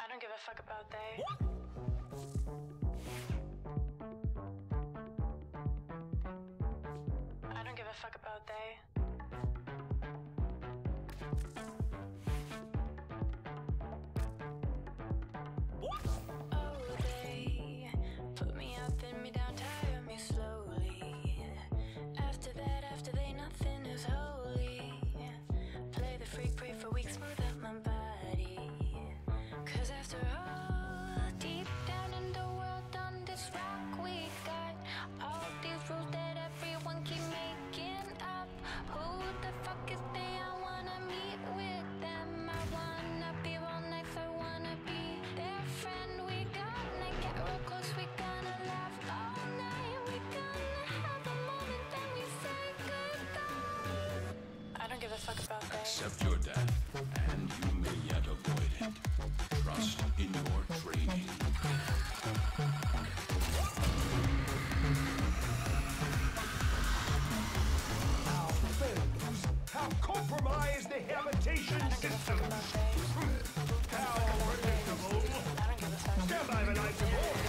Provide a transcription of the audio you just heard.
don't give a fuck about they. I don't give a fuck about they. Oh, they put me up, then me down, tire me slowly. After that, after they, nothing is holy. Play the freak, pray for weeks, smooth out my body. Cause after all, deep down in the world on this rock, we got all these rules that everyone keep making up. Who the fuck is they? I wanna meet with them. I wanna be real nice, I wanna be their friend. We gonna get real close, we gonna laugh all night. We gonna have a moment, then we say goodbye. I don't give a fuck about that. Accept your death, and you may yet avoid it. Trust in your training. Our foes have compromised the habitation system. How predictable. Stand by the night of war.